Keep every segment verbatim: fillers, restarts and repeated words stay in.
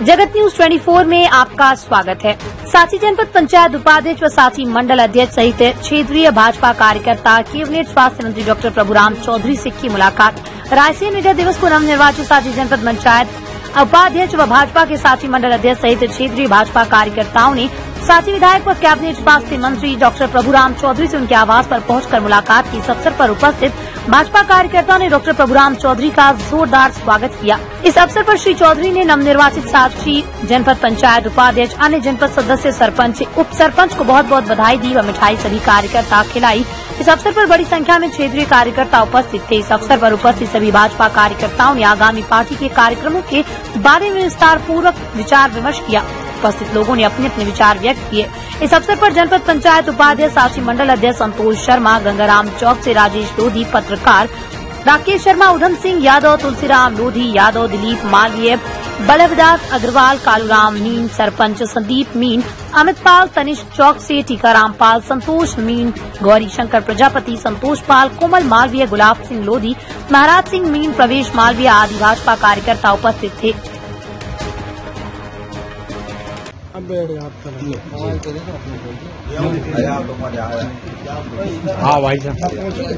जगत न्यूज चौबीस में आपका स्वागत है। सांची जनपद पंचायत उपाध्यक्ष व सांची मंडल अध्यक्ष सहित क्षेत्रीय भाजपा कार्यकर्ता कैबिनेट स्वास्थ्य मंत्री डॉक्टर प्रभुराम चौधरी से की मुलाकात। रायसेन विजय दिवस को नवनिर्वाचित सांची जनपद पंचायत उपाध्यक्ष व भाजपा के सांची मंडल अध्यक्ष सहित क्षेत्रीय भाजपा कार्यकर्ताओं ने सांची विधायक व कैबिनेट स्वास्थ्य मंत्री डॉक्टर प्रभुराम चौधरी से उनके आवास पर पहुंचकर मुलाकात की। इस अवसर पर उपस्थित भाजपा कार्यकर्ताओं ने डॉक्टर प्रभुराम चौधरी का जोरदार स्वागत किया। इस अवसर पर श्री चौधरी ने नवनिर्वाचित सांची जनपद पंचायत उपाध्यक्ष, अन्य जनपद सदस्य, सरपंच, उप सरपंच को बहुत बहुत बधाई दी व मिठाई सभी कार्यकर्ता खिलाई। इस अवसर पर बड़ी संख्या में क्षेत्रीय कार्यकर्ता उपस्थित थे। इस अवसर पर उपस्थित सभी भाजपा कार्यकर्ताओं ने आगामी पार्टी के कार्यक्रमों के बारे में विस्तार पूर्वक विचार विमर्श किया। उपस्थित लोगों ने अपने अपने विचार व्यक्त किए। इस अवसर पर जनपद पंचायत उपाध्यक्ष सांची मंडल अध्यक्ष संतोष शर्मा, गंगाराम चौक से राजेश लोधी, पत्रकार राकेश शर्मा, उधम सिंह यादव, तुलसीराम लोधी यादव, दिलीप मालवीय, बल्लभदास अग्रवाल, कालूराम मीन, सरपंच संदीप मीन, अमित पाल, तनिष चौक से टीकाराम पाल, संतोष मीन, गौरी शंकर प्रजापति, संतोष पाल, कोमल मालवीय, गुलाब सिंह लोधी, महाराज सिंह मीन, प्रवेश मालवीय आदि भाजपा कार्यकर्ता उपस्थित थे। हाँ भाई साहब,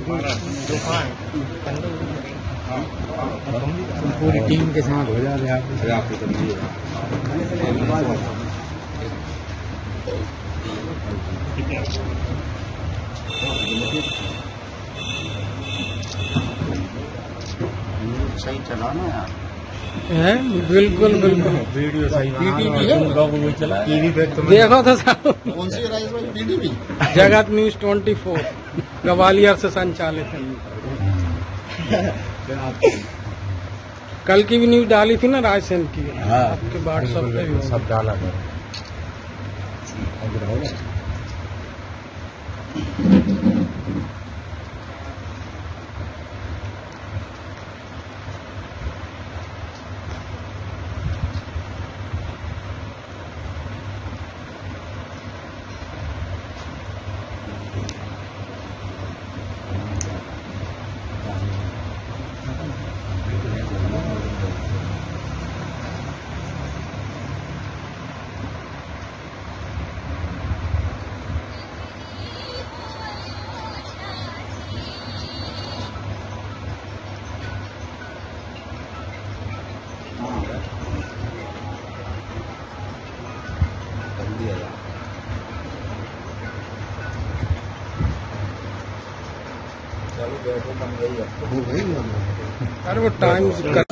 पूरी टीम के साथ हो जाए आप। सही चला ना यार, है बिल्कुल बिल्कुल वीडियो सही चला। टीवी पे देखो तो साहब, कौन सी टीवी? जगत न्यूज चौबीस ग्वालियर से संचालित है। कल की भी न्यूज डाली थी ना रायसेन की, आपके व्हाट्सएप पे भी सब डाला था। चलो बैठो, बन गई है। अरे वो टाइम